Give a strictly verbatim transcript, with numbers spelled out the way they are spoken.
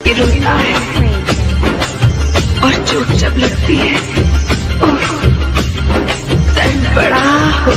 के रोता है और चोट जब लगती है, ओह, दर्द बड़ा